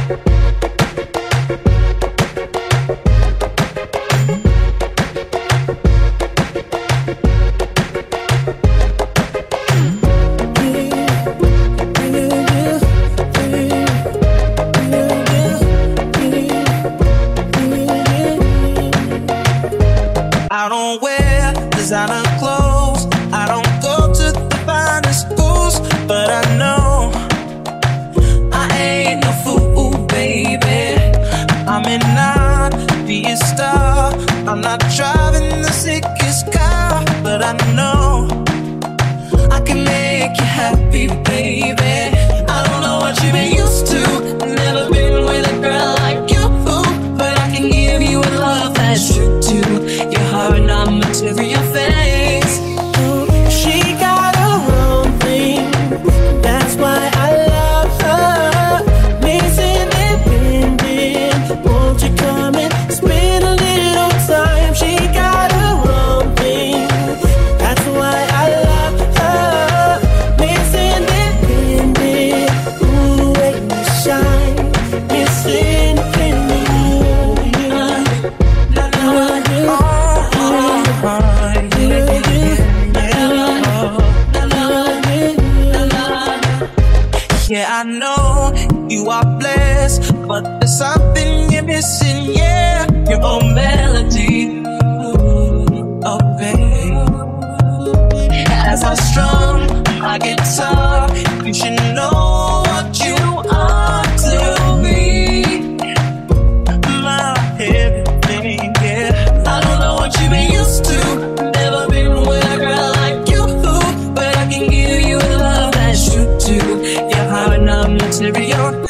I don't wear designer clothes, I don't go to the finest schools, but I know I ain't no fool, baby. I'm in line to be a star. I'm not driving the sickest car, but I know I can make you happy, baby. I don't know what you've been used to, never been with a girl like you, but I can give you a love that's true to your heart, not material things. She got her own thing, that's why I love her. Miss Independent, won't you come and spend a little time? She got her own thing, that's why I love her. Miss Independent, ooh, wait me shine. Miss Independent, yeah, I know you are blessed, but there's something you're missing, yeah. Your own melody, oh babe. As I strum my guitar, you should know what you are to me, my everything, yeah. I don't know what you've been used to, never been with a girl like you, but I can give you a love that's true to your heart, not material.